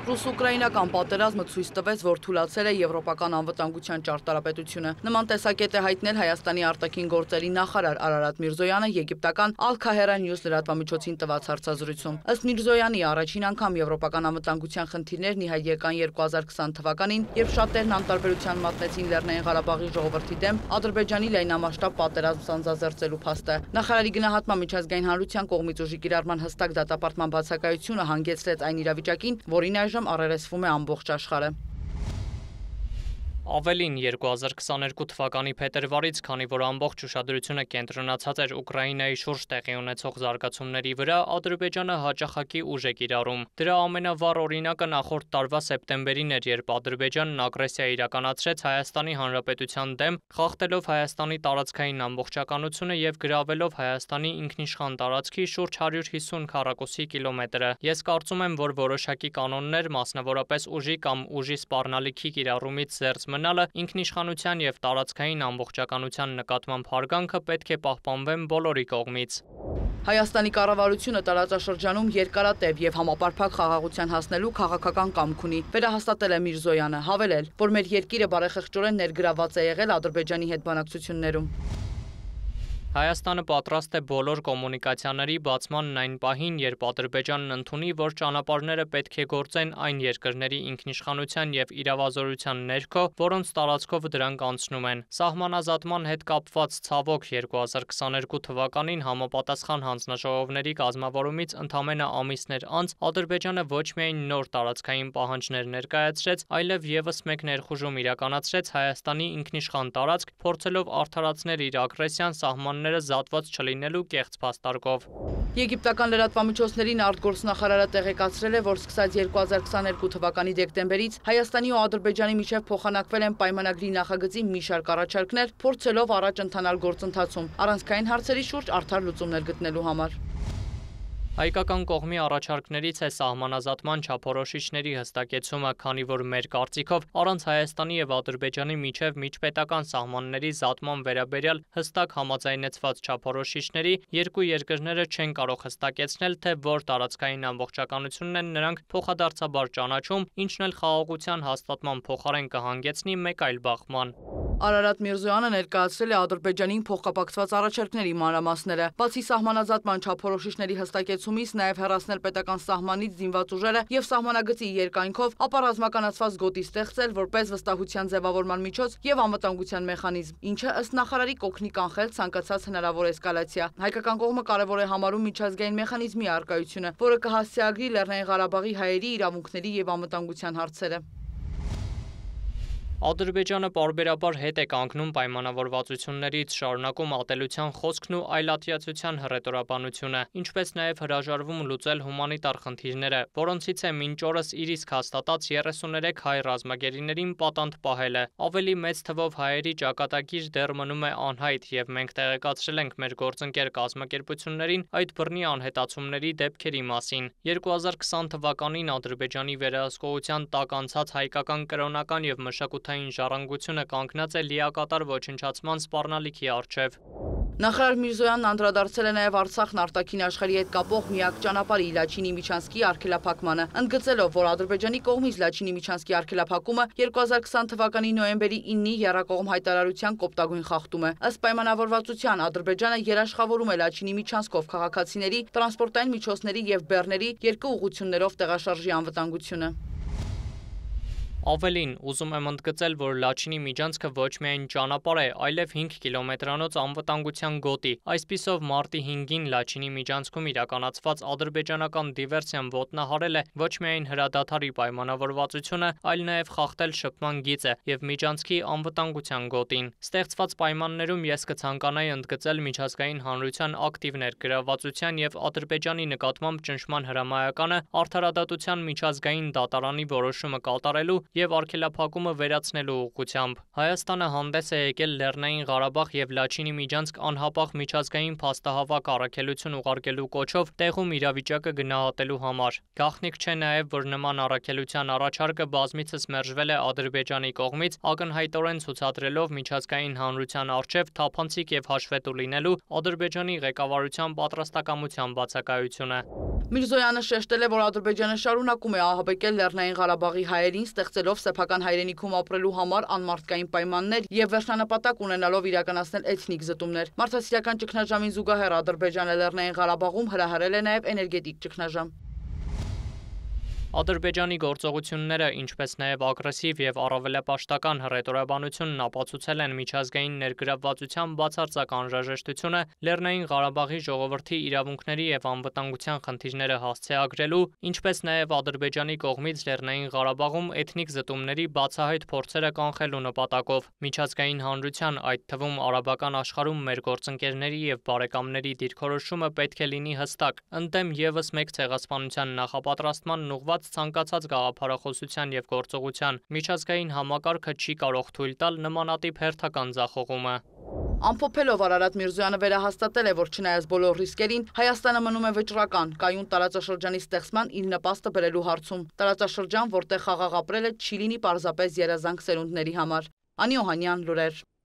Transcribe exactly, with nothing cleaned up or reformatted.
Ռուս-ուկրաինական պատերազմը ցույց տվեց, որ թուլացել է եվրոպական անվտանգության ճարտարապետությունը։ Նման տեսակետ է հայտնել Հայաստանի արտաքին գործերի նախարար Արարատ Միրզոյանը եգիպտական Al-Kahera News լրատվամիջոցին տված հարցազրույցում։ Ըստ Միրզոյանի, առաջին անգամ եվրոպական անվտանգության խնդիրներն ի հայտ եկան երկու հազար քսան թվականին, երբ շատերն անտարբերության մատնեցին Լեռնային Ղարաբաղի ժողովրդի դեմ Ադրբեջանի լայնամասշտաբ պատերազմ սանձազերծելու փաստը։ Նախարարի գնահատմամբ միջազգային հանրության կողմից ուժի կիրառման հստակ դատապարտման բացակայությունը հանգեցրեց այն իրավիճակին, որին այժմ առերեսվում է ամբողջ աշխարհը։ Ավելին, երկու հազար քսաներկու թվականի փետրվարից, քանի որ ամբողջ ուշադրությունը կենտրոնացած էր Ուկրաինայի շուրջ տեղի ունեցող զարգացումների վրա, Ադրբեջանը հաճախակի ուժ է կիրառում։ Դրա ամենավառ օրինակը նախորդ տարվա սեպտեմբերին էր, երբ Ադրբեջանն ագրեսիա իրականացրեց Հայաստանի Հանրապետության դեմ, խախտելով Հայաստանի տարածքային ամբողջականությունը եւ գրավելով Հայաստանի ինքնիշխան տարածքի շուրջ հարյուր հիսուն քառակուսի կիլոմետրը։ Ես կարծում եմ, որ որոշակի կանոններ, մասնավորապես ուժի կամ ուժի սպառնալիքի կիրառումից զերծ մնալը, ինքնիշխանության եւ տարածքային ամբողջականության նկատմամբ հարգանքը պետք է պահպանվեն բոլորի կողմից։ Հայաստանի կառավարությունը տարածաշրջանում երկարատև եւ համապարփակ խաղաղության հասնելու քաղաքական կամք ունի, վերահաստատել է Միրզոյանը, հավելել, որ մեր երկիրը բարեխղճորեն ներգրավված է եղել Ադրբեջանի հետ բանակցություններում։ Հայաստանը պատրաստ է բոլոր կոմունիկացիաների բացմանն այն պահին, երբ Ադրբեջանն ընդունի, որ ճանապարհները պետք է գործեն այն երկրների ինքնիշխանության եւ իրավազորության ներքո, որոնց տարածքով դրանք անցնում են։ Սահմանազատման հետ կապված ցավոք երկու հազար քսաներկու թվականին համապատասխան հանձնաժողովների կազմավորումից ընդամենը ամիսներ անց Ադրբեջանը ոչ միայն նոր տարածքային պահանջներ ներկայացրեց, այլև եւս մեկ ներխուժում իրականացրեց Հայաստանի ինքնիշխան տարածք, փորձելով արդարացնել իր ագրեսիան սահման զատված չլինելու կեղծ փաստարկով։ Եգիպտական լրատվամիջոցներին արտգործնախարարը տեղեկացրել է, որ սկսած երկու հազար քսաներկու թվականի դեկտեմբերից Հայաստանի ու Ադրբեջանի միջև փոխանակվել են պայմանագրի նախագծի մի շարք առաջարկներ, փորձելով առաջ ընթանալ գործընթացում, առանցքային հարցերի շուրջ արդար լուծումներ գտնելու համար։ Հայկական կողմի առաջարկներից է սահմանազատման չափորոշիչների հստակեցումը, քանի որ մեր կարծիքով առանց Հայաստանի եւ Ադրբեջանի միջև միջպետական սահմանների զատման վերաբերյալ հստակ համաձայնեցված չափորոշիչների երկու երկրները չեն կարող հստակեցնել, թե որ տարածքային ամբողջականությունն են նրանք փոխադարձաբար ճանաչում, ինչն էլ խաղաղության հաստատման փոխարեն կհանգեցնի մեկ այլ բախման։ Արարատ Միրզոյանը ներկայացրել է Ադրբեջանին փոխկապակցված առաջարկների մանրամասները, բացի սահմանազատման չափորոշիչների հստակեցումից, նաև հեռացնել պետական սահմանից զինված ուժերը եւ սահմանագծի երկայնքով, ապա ռազմականացված գոտի ստեղծել որպես վստահության ձևավորման միջոց եւ անվտանգության մեխանիզմ, ինչը ըստ նախարարի կօգնի կանխել ցանկացած հնարավոր էսկալացիա։ Հայկական կողմը կարևոր է համարում միջազգային մեխանիզմի առկայությունը, որը կհասցեագրի Լեռնային Ղարաբաղի հայերի իրավունքների եւ անվտանգության հարցերը։ Ադրբեջանը պարբերաբար հետ է կանգնում պայմանավորվածություններից, շարունակում ատելության խոսքն ու այլատիացության հռետորաբանությունը, ինչպես նաև հրաժարվում լուծել հումանիտար խնդիրները, որոնցից է մինչ օրս իր իսկ հաստատած երեսուներեք հայ ռազմագերիներին պատանդ պահելը։ Ավելի մեծ թվով հայերի ճակատագիր դեռ մնում է անհայտ, եւ մենք տեղեկացրել ենք մեր գործընկեր կազմակերպություններին այդ բռնի անհետացումների դեպքերի մասին։ երկու հազար քսան թվականին Ադրբեջանի վերահսկողության տակ անցած հայկական կրոնական եւ մշակութային ժառանգությունը կանգնած է լիակատար ոչնչացման սպառնալիքի առջև։ Նախարար Միրզոյանն անդրադարձել է նաև Արցախն արտաքին աշխարհի հետ կապող միակ ճանապարհի Լաչինի Միչանսկի արգելափակմանը, ընդգծելով, որ Ադրբեջանի կողմից Լաչինի Միչանսկի արգելափակումը երկու հազար քսան թվականի նոյեմբերի իննի եռակողմ հայտարարության կոպտագույն խախտում է։ Ըստ պայմանավորվածության Ադրբեջանը երաշխավորում է Լաչինի Միչանսկով քաղաքացիների, տրանսպորտային միջոցների եւ բեռների երկու ուղղություններով տեղաշարժի անվտանգությունը։ Ավելին, ուզում եմ ընդգծել, որ Լաչինի Միջանցքը ոչ միայն ճանապարհ է, այլև հինգ կիլոմետրանոց անվտանգության գոտի։ Այսպիսով մարտի հինգին Լաչինի Միջանցքում իրականացված ադրբեջանական դիվերսիան ոտնահարել է ոչ միայն հրադադարի պայմանավորվածությունը, այլ նաև խախտել շփման գիծը եւ Միջանցքի անվտանգության գոտին։ Ստեղծված պայմաններում ես կցանկանայի ընդգծել միջազգային հանրության ակտիվ ներգրավվածության եւ Ադրբեջանի նկատմամբ ճնշման հրամայականը արդարադատության միջազգային դատարանի որոշումը կատարելու եւ արգելափակումը վերացնելու ուղղությամբ։ Հայաստանը հանդես է եկել Լեռնային Ղարաբաղ եւ Լաչինի Միջանցք անհապաղ միջազգային փաստահավաք առաքելություն ուղարկելու կոչով տեղում իրավիճակը գնահատելու համար։ Գաղտնիք չէ նաեւ, որ նման առաքելության առաջարկը բազմիցս մերժվել է Ադրբեջանի կողմից, ակնհայտորեն ցուցադրելով միջազգային հանրության առջև թափանցիկ եւ հաշվետու լինելու Ադրբեջանի ղեկավարության պատրաստակամության բացակայությունը։ Միրզոյանը շեշտել է, որ Ադրբեջանը շարունակում է ահաբեկել Լեռնային Ղարաբաղի հայերին, ստեղծելով սեփական հայրենիքում ապրելու համար անմարդկային պայմաններ եւ վերջնանպատակ ունենալով իրականացնել էթնիկ զտումներ։ Մարդասիրական ճգնաժամին զուգահեռ Ադրբեջանը Լեռնային Ղարաբաղում հրահրել է նաեւ էներգետիկ ճգնաժամ։ Ադրբեջանի գործողությունները, ինչպես նաև ագրեսիվ եւ առավելապաշտական հռետորաբանությունն ապացուցել են միջազգային ներգրավվածության բացարձակ անհրաժեշտությունը Լեռնային Ղարաբաղի ժողովրդի իրավունքների եւ անվտանգության խնդիրները հասցեագրելու, ինչպես նաև Ադրբեջանի կողմից Լեռնային Ղարաբաղում էթնիկ զտումների բացահայտ փորձերը կանխելու նպատակով։ Միջազգային հանրության, այդ թվում արաբական աշխարհում մեր գործընկերների եւ բարեկամների դիրքորոշումը պետք է լինի հստակ, ընդդեմ եւս մեկ ցեղասպանության նախապատրաստման ուղղված ցանկացած գաղափարախոսության եւ գործողության։ Միջազգային համակարգը չի կարող թույլ տալ նմանատիպ հերթական ձախողումը։ Ամփոփելով Արարատ Միրզոյանը վերահաստատել է, որ չնայած բոլոր ռիսկերին, Հայաստանը մնում է վճռական կայուն տարածաշրջանի ստեղծման իր նպաստը բերելու հարցում։ Տարածաշրջան, որտեղ խաղաղ ապրելը չի լինի պարզապես երազանք սերունդների համար։ Անի Օհանյան, լուրեր։